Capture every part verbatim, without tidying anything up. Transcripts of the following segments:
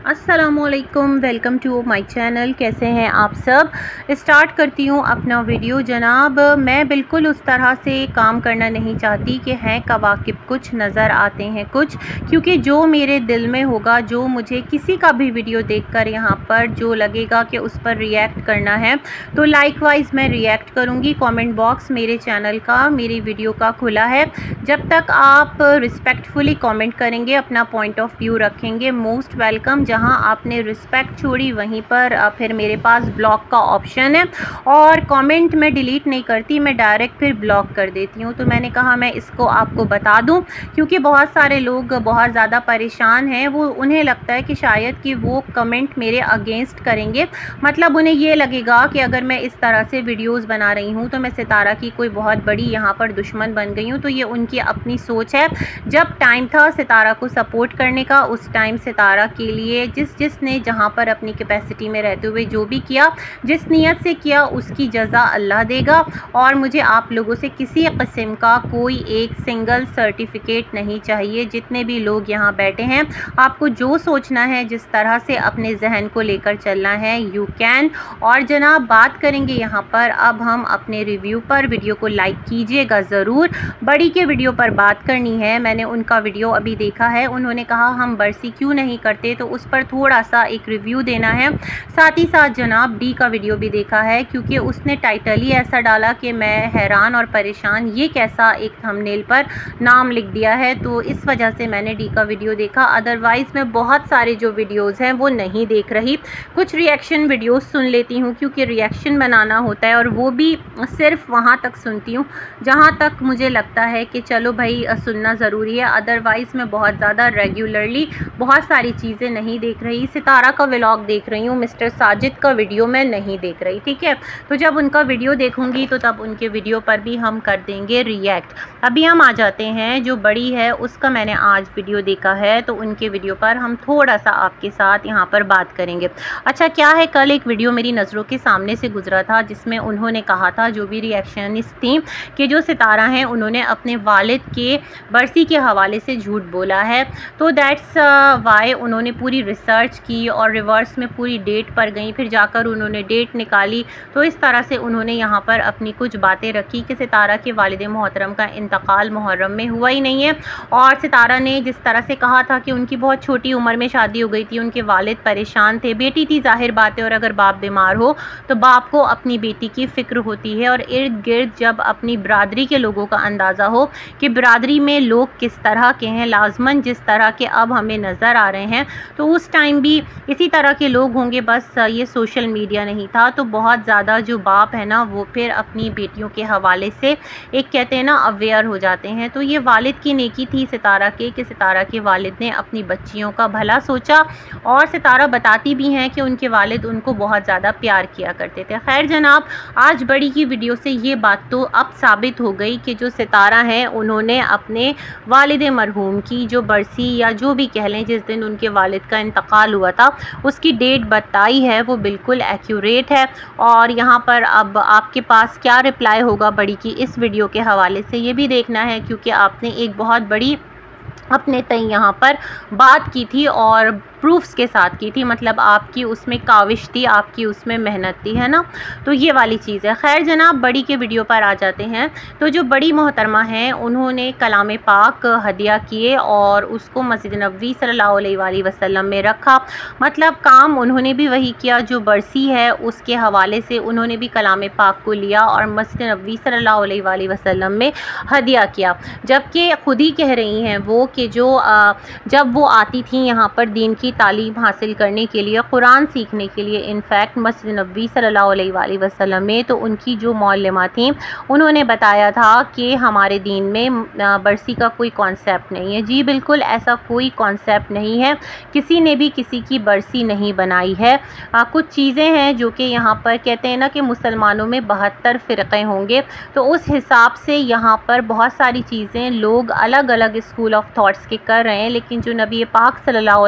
अस्सलामुअलैकुम, welcome to my channel. कैसे हैं आप सब। स्टार्ट करती हूँ अपना वीडियो। जनाब, मैं बिल्कुल उस तरह से काम करना नहीं चाहती कि हैं कवाकिब कुछ नज़र आते हैं कुछ, क्योंकि जो मेरे दिल में होगा, जो मुझे किसी का भी वीडियो देखकर यहाँ पर जो लगेगा कि उस पर रिएक्ट करना है, तो लाइक वाइज मैं रिएक्ट करूँगी। कमेंट बॉक्स मेरे चैनल का, मेरी वीडियो का खुला है। जब तक आप रिस्पेक्टफुली कमेंट करेंगे, अपना पॉइंट ऑफ व्यू रखेंगे, मोस्ट वेलकम। जहां आपने रिस्पेक्ट छोड़ी वहीं पर फिर मेरे पास ब्लॉक का ऑप्शन है और कमेंट में डिलीट नहीं करती, मैं डायरेक्ट फिर ब्लॉक कर देती हूं। तो मैंने कहा मैं इसको आपको बता दूं, क्योंकि बहुत सारे लोग बहुत ज़्यादा परेशान हैं। वो उन्हें लगता है कि शायद कि वो कमेंट मेरे अगेंस्ट करेंगे, मतलब उन्हें ये लगेगा कि अगर मैं इस तरह से वीडियोज़ बना रही हूँ तो मैं सितारा की कोई बहुत बड़ी यहाँ पर दुश्मन बन गई हूँ। तो ये उनकी अपनी सोच है। जब टाइम था सितारा को सपोर्ट करने का, उस टाइम सितारा के लिए जिस जिसने जहां पर अपनी कैपेसिटी में रहते हुए जो भी किया, जिस नीयत से किया, उसकी जज़ा अल्लाह देगा। और मुझे आप लोगों से किसी किस्म का कोई एक सिंगल सर्टिफिकेट नहीं चाहिए। जितने भी लोग यहाँ बैठे हैं, आपको जो सोचना है, जिस तरह से अपने जहन को लेकर चलना है, यू कैन। और जनाब, बात करेंगे यहाँ पर अब हम अपने रिव्यू पर। वीडियो को लाइक कीजिएगा ज़रूर। बड़ी के वीडियो पर बात करनी है। मैंने उनका वीडियो अभी देखा है। उन्होंने कहा हम बरसी क्यों नहीं करते, तो उस पर थोड़ा सा एक रिव्यू देना है। साथ ही साथ जनाब डी का वीडियो भी देखा है, क्योंकि उसने टाइटल ही ऐसा डाला कि मैं हैरान और परेशान, ये कैसा एक थंबनेल पर नाम लिख दिया है। तो इस वजह से मैंने डी का वीडियो देखा। अदरवाइज़ मैं बहुत सारे जो वीडियोज़ हैं वो नहीं देख रही। कुछ रिएक्शन वीडियोज़ सुन लेती हूँ, क्योंकि रिएक्शन बनाना होता है, और वो भी सिर्फ वहाँ तक सुनती हूँ जहाँ तक मुझे लगता है कि चलो भाई सुनना ज़रूरी है। अदरवाइज़ मैं बहुत ज़्यादा रेगुलरली बहुत सारी चीज़ें नहीं देख रही। सितारा का व्लॉग देख रही हूँ, मिस्टर साजिद का वीडियो मैं नहीं देख रही, ठीक है। तो जब उनका वीडियो देखूंगी तो तब उनके वीडियो पर भी हम कर देंगे रिएक्ट। अभी हम आ जाते हैं जो बड़ी है, उसका मैंने आज वीडियो देखा है, तो उनके वीडियो पर हम थोड़ा सा आपके साथ यहाँ पर बात करेंगे। अच्छा, क्या है, कल एक वीडियो मेरी नज़रों के सामने से गुजरा था, जिसमें उन्होंने कहा था, जो भी रिएक्शनिस्ट थी, कि जो सितारा हैं उन्होंने अपने वालिद के बरसी के हवाले से झूठ बोला है। तो दैट्स वाई उन्होंने पूरी रिसर्च की और रिवर्स में पूरी डेट पर गई, फिर जाकर उन्होंने डेट निकाली। तो इस तरह से उन्होंने यहाँ पर अपनी कुछ बातें रखी कि सितारा के वालिद मोहतरम का इंतकाल मुहर्रम में हुआ ही नहीं है। और सितारा ने जिस तरह से कहा था कि उनकी बहुत छोटी उम्र में शादी हो गई थी, उनके वालिद परेशान थे, बेटी थी, जाहिर बात है, और अगर बाप बीमार हो तो बाप को अपनी बेटी की फ़िक्र होती है। और इर्द गिर्द जब अपनी बरादरी के लोगों का अंदाज़ा हो कि बरादरी में लोग किस तरह के हैं, लाजमन जिस तरह के अब हमें नज़र आ रहे हैं, तो उस टाइम भी इसी तरह के लोग होंगे, बस ये सोशल मीडिया नहीं था। तो बहुत ज़्यादा जो बाप है ना, वो फिर अपनी बेटियों के हवाले से एक कहते हैं ना अवेयर हो जाते हैं। तो ये वालिद की नेकी थी सितारा के, कि सितारा के वालिद ने अपनी बच्चियों का भला सोचा। और सितारा बताती भी हैं कि उनके वालिद उनको बहुत ज़्यादा प्यार किया करते थे। खैर जनाब, आज बड़ी की वीडियो से ये बात तो अब साबित हो गई कि जो सितारा हैं उन्होंने अपने वालिद मरहूम की जो बरसी या जो भी कह लें, जिस दिन उनके वालिद का इंतकाल हुआ था, उसकी डेट बताई है, वो बिल्कुल एक्यूरेट है। और यहाँ पर अब आपके पास क्या रिप्लाई होगा बड़ी की इस वीडियो के हवाले से, ये भी देखना है, क्योंकि आपने एक बहुत बड़ी अपने तय यहाँ पर बात की थी और प्रूफ्स के साथ की थी, मतलब आपकी उसमें काविश थी, आपकी उसमें मेहनत थी, है ना। तो ये वाली चीज़ है। खैर जनाब, बड़ी के वीडियो पर आ जाते हैं। तो जो बड़ी मोहतरमा हैं, उन्होंने कलाम पाक हदिया किए और उसको मस्जिद नबवी सल्लल्लाहु अलैहि वसल्लम में रखा। मतलब काम उन्होंने भी वही किया, जो बरसी है उसके हवाले से उन्होंने भी कलाम पाक को लिया और मस्जिद नबवी सल्लल्लाहु अलैहि वसल्लम में हदिया किया। जबकि खुद ही कह रही हैं वो कि जो आ, जब वो आती थी यहाँ पर दीन की तालीम हासिल करने के लिए, कुरान सीखने के लिए, इनफैक्ट मस्जिद नबवी सल्लल्लाहु अलैहि वसल्लम में, तो उनकी जो मौलमा थी उन्होंने बताया था कि हमारे दीन में बरसी का कोई कॉन्सेप्ट नहीं है। जी बिल्कुल, ऐसा कोई कॉन्सेप्ट नहीं है, किसी ने भी किसी की बरसी नहीं बनाई है। आ, कुछ चीज़ें हैं जो कि यहाँ पर कहते हैं ना कि मुसलमानों में बहत्तर फ़िरक़े होंगे, तो उस हिसाब से यहाँ पर बहुत सारी चीज़ें लोग अलग अलग स्कूल ऑफ थॉट्स के कर रहे हैं। लेकिन जो नबी पाक सल्लल्लाहु अलैहि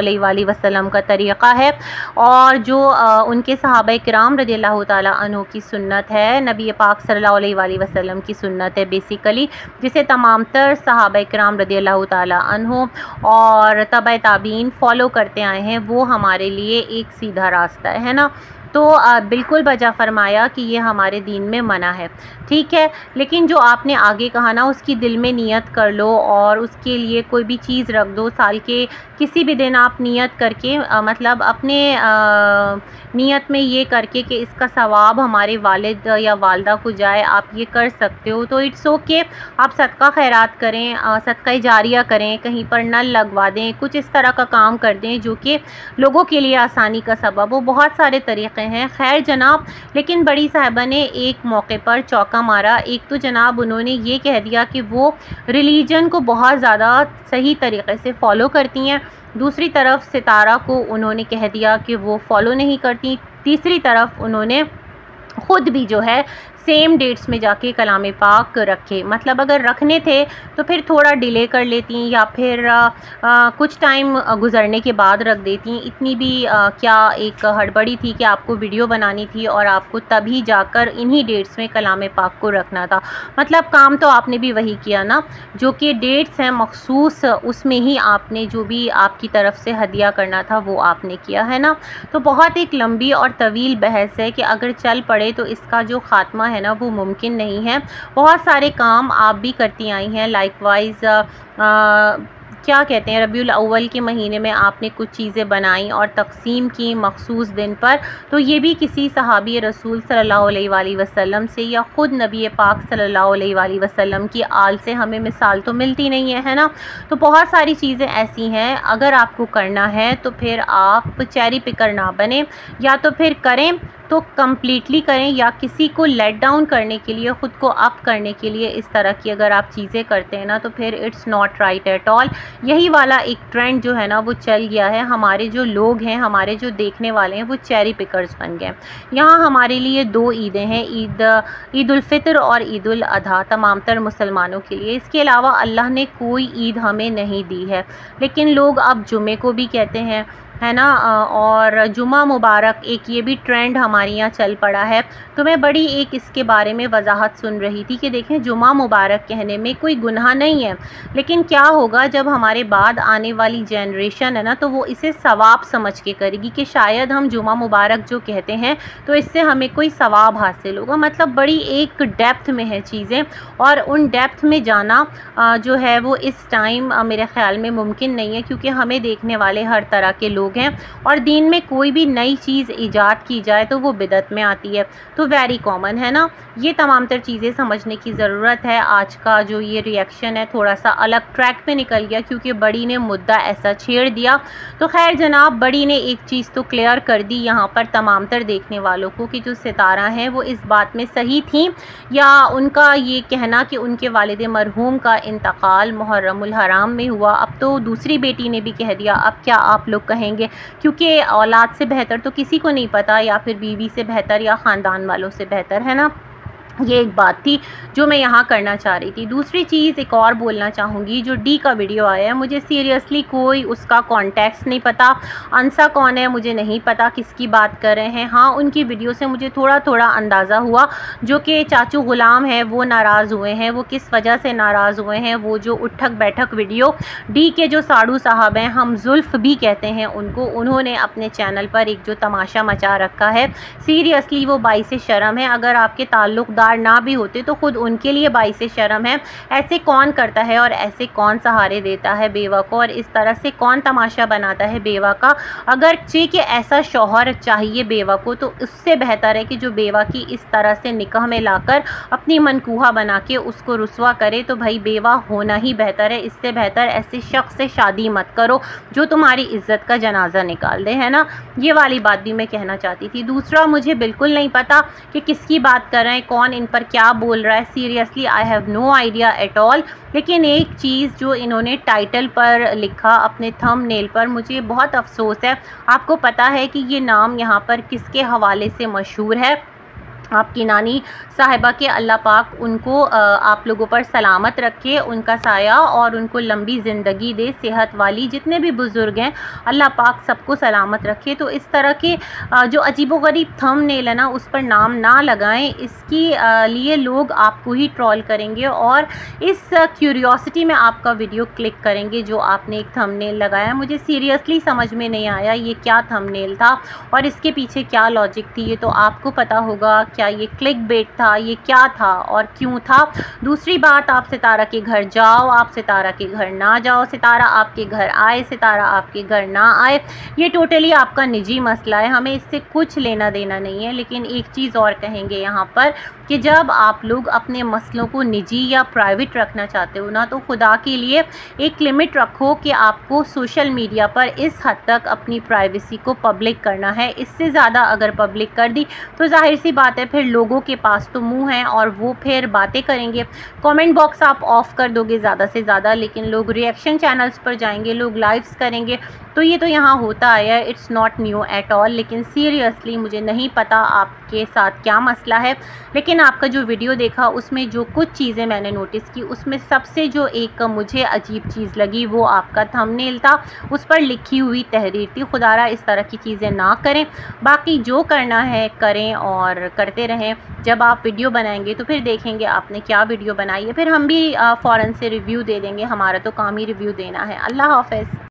वसल्लम का तरीक़ा है और जो उनके सहाबा किराम रज़ियल्लाहु ताला अन्हु की सुन्नत है, नबी पाक सल्लल्लाहु अलैहि वसल्लम की सुन्नत है बेसिकली, जिसे तमाम तर सहाबा किराम रज़ियल्लाहु ताला अन्हु और तबा ताबीन फॉलो करते आए हैं, वो हमारे लिए एक सीधा रास्ता है ना। तो बिल्कुल बजा फरमाया कि ये हमारे दीन में मना है, ठीक है। लेकिन जो आपने आगे कहा ना, उसकी दिल में नियत कर लो और उसके लिए कोई भी चीज़ रख दो। साल के किसी भी दिन आप नियत करके आ, मतलब अपने आ, नियत में ये करके कि इसका सवाब हमारे वालिद या वालदा को जाए, आप ये कर सकते हो तो इट्स ओके। आप सदका खैरात करें, सदका जारिया करें, कहीं पर नल लगवा दें, कुछ इस तरह का काम कर दें जो कि लोगों के लिए आसानी का सबब हो। बहुत सारे तरीक़े हैं। खैर जनाब, लेकिन बड़ी साहिबा ने एक मौके पर चौका मारा। एक तो जनाब उन्होंने ये कह दिया कि वो रिलीजन को बहुत ज़्यादा सही तरीक़े से फ़ॉलो करती हैं, दूसरी तरफ सितारा को उन्होंने कह दिया कि वो फॉलो नहीं करती, तीसरी तरफ उन्होंने ख़ुद भी जो है सेम डेट्स में जाके कलाम पाक रखे। मतलब अगर रखने थे तो फिर थोड़ा डिले कर लेती या फिर आ, आ, कुछ टाइम गुजरने के बाद रख देती। इतनी भी आ, क्या एक हड़बड़ी थी कि आपको वीडियो बनानी थी और आपको तभी जाकर इन्हीं डेट्स में कलाम पाक को रखना था। मतलब काम तो आपने भी वही किया ना, जो कि डेट्स हैं मखसूस, उसमें ही आपने जो भी आपकी तरफ से हदिया करना था वो आपने किया है ना। तो बहुत एक लंबी और तवील बहस है कि अगर चल पड़े तो इसका जो ख़ात्मा है ना वो मुमकिन नहीं है। बहुत सारे काम आप भी करती आई हैं, लाइकवाइज क्या कहते हैं, रबीउल अव्वल के महीने में आपने कुछ चीज़ें बनाई और तकसीम की मखसूस दिन पर। तो ये भी किसी सहाबी रसूल सल्लल्लाहु अलैहि वसल्लम से या ख़ुद नबी पाक सल्लल्लाहु अलैहि वसल्लम की आल से हमें मिसाल तो मिलती नहीं है, है ना। तो बहुत सारी चीज़ें ऐसी हैं, अगर आपको करना है तो फिर आप चेरी पिकर ना बने, या तो फिर करें तो कम्प्लीटली करें, या किसी को लेट डाउन करने के लिए, ख़ुद को अप करने के लिए इस तरह की अगर आप चीज़ें करते हैं ना तो फिर it's not right at all. यही वाला एक ट्रेंड जो है ना वो चल गया है। हमारे जो लोग हैं, हमारे जो देखने वाले हैं, वो चेरी पिकर्स बन गए। यहाँ हमारे लिए दो ईदें हैं, ईद ईद उल फितर और ईद उल अधा, तमाम तर मुसलमानों के लिए। इसके अलावा अल्लाह ने कोई ईद हमें नहीं दी है, लेकिन लोग अब जुमे को भी कहते हैं, है ना। और जुमा मुबारक एक ये भी ट्रेंड हमारे यहाँ चल पड़ा है। तो मैं बड़ी एक इसके बारे में वजाहत सुन रही थी कि देखें, जुमा मुबारक कहने में कोई गुनाह नहीं है, लेकिन क्या होगा जब हमारे बाद आने वाली जनरेशन है ना, तो वो इसे सवाब समझ के करेगी कि शायद हम जुमा मुबारक जो कहते हैं तो इससे हमें कोई सवाब हासिल होगा। मतलब बड़ी एक डेप्थ में है चीज़ें, और उन डेप्थ में जाना जो है वो इस टाइम मेरे ख़्याल में मुमकिन नहीं है, क्योंकि हमें देखने वाले हर तरह के लोग हैं और दीन में कोई भी नई चीज़ ईजाद की जाए तो वो बिदअत में आती है। तो वेरी कॉमन है ना। ये तमाम तर चीज़ें समझने की ज़रूरत है। आज का जो ये रिएक्शन है थोड़ा सा अलग ट्रैक पे निकल गया, क्योंकि बड़ी ने मुद्दा ऐसा छेड़ दिया। तो खैर जनाब, बड़ी ने एक चीज़ तो क्लियर कर दी यहाँ पर तमाम तर देखने वालों को कि जो सितारा हैं वो इस बात में सही थी, या उनका ये कहना कि उनके वालिद मरहूम का इंतकाल मुहर्रमुल हराम में हुआ। अब तो दूसरी बेटी ने भी कह दिया, अब क्या आप लोग कहेंगे, क्योंकि औलाद से बेहतर तो किसी को नहीं पता, या फिर बीवी से बेहतर या ख़ानदान वालों से बेहतर, है ना। ये एक बात थी जो मैं यहाँ करना चाह रही थी। दूसरी चीज़ एक और बोलना चाहूँगी, जो डी का वीडियो आया है, मुझे सीरियसली कोई उसका कॉन्टेक्स्ट नहीं पता। अंसा कौन है मुझे नहीं पता, किसकी बात कर रहे हैं। हाँ, उनकी वीडियो से मुझे थोड़ा थोड़ा अंदाज़ा हुआ, जो कि चाचू ग़ुलाम है वो नाराज़ हुए हैं। वो किस वजह से नाराज़ हुए हैं, वो जो उठक बैठक वीडियो डी के जो साड़ू साहब हैं, हम जुल्फ़ भी कहते हैं उनको, उन्होंने अपने चैनल पर एक जो तमाशा मचा रखा है, सीरियसली वो बाइस शर्म है। अगर आपके ताल्लुक़दार ना भी होते तो खुद उनके लिए बाइस शर्म है। ऐसे कौन करता है और ऐसे कौन सहारे देता है बेवा को, और इस तरह से कौन तमाशा बनाता है बेवा का। अगर चे कि ऐसा शौहर चाहिए बेवा को, तो उससे बेहतर है कि जो बेवा की इस तरह से निकाह में लाकर अपनी मनकूहा बना के उसको रुसवा करे, तो भाई बेवा होना ही बेहतर है। इससे बेहतर ऐसे शख्स से शादी मत करो जो तुम्हारी इज्जत का जनाजा निकाल दे, है ना। ये वाली बात भी मैं कहना चाहती थी। दूसरा, मुझे बिल्कुल नहीं पता कि किसकी बात कर रहे हैं, कौन इन पर क्या बोल रहा है। Seriously I have no idea at all. लेकिन एक चीज़ जो इन्होंने टाइटल पर लिखा अपने थंबनेल पर, मुझे बहुत अफसोस है। आपको पता है कि ये नाम यहाँ पर किसके हवाले से मशहूर है? आपकी नानी साहिबा के अल्लाह पाक उनको आप लोगों पर सलामत रखे, उनका साया और उनको लंबी ज़िंदगी दे, सेहत वाली। जितने भी बुज़ुर्ग हैं अल्लाह पाक सबको सलामत रखे। तो इस तरह के जो अजीबोगरीब थंबनेल है ना, उस पर नाम ना लगाएं। इसकी लिए लोग आपको ही ट्रोल करेंगे और इस क्यूरियोसिटी में आपका वीडियो क्लिक करेंगे जो आपने एक थंबनेल लगाया। मुझे सीरियसली समझ में नहीं आया ये क्या थंबनेल था और इसके पीछे क्या लॉजिक थी, ये तो आपको पता होगा। क्या ये क्लिक बेट था, ये क्या था और क्यों था? दूसरी बात, आप सितारा के घर जाओ, आप सितारा के घर ना जाओ, सितारा आपके घर आए, सितारा आपके घर ना आए, ये टोटली आपका निजी मसला है, हमें इससे कुछ लेना देना नहीं है। लेकिन एक चीज़ और कहेंगे यहाँ पर कि जब आप लोग अपने मसलों को निजी या प्राइवेट रखना चाहते हो ना, तो खुदा के लिए एक लिमिट रखो कि आपको सोशल मीडिया पर इस हद तक अपनी प्राइवेसी को पब्लिक करना है। इससे ज़्यादा अगर पब्लिक कर दी तो जाहिर सी बात है फिर लोगों के पास तो मुंह हैं और वो फिर बातें करेंगे। कमेंट बॉक्स आप ऑफ कर दोगे ज़्यादा से ज़्यादा, लेकिन लोग रिएक्शन चैनल्स पर जाएंगे, लोग लाइव्स करेंगे। तो ये तो यहाँ होता आया है, it's not new at all. लेकिन सीरियसली मुझे नहीं पता आपके साथ क्या मसला है, लेकिन आपका जो वीडियो देखा उसमें जो कुछ चीज़ें मैंने नोटिस की, उसमें सबसे जो एक मुझे अजीब चीज़ लगी वो आपका थंबनेल था, उस पर लिखी हुई तहरीर थी। खुदारा इस तरह की चीज़ें ना करें, बाकी जो करना है करें और करते रहें। जब आप वीडियो बनाएंगे तो फिर देखेंगे आपने क्या वीडियो बनाई है, फिर हम भी फ़ौरन से रिव्यू दे देंगे। हमारा तो काम ही रिव्यू देना है। अल्लाह हाफ़िज़।